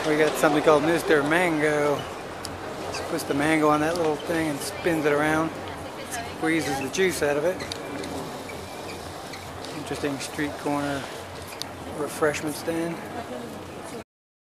We got something called Mr. Mango. Just puts the mango on that little thing and spins it around. Squeezes the juice out of it. Interesting street corner refreshment stand.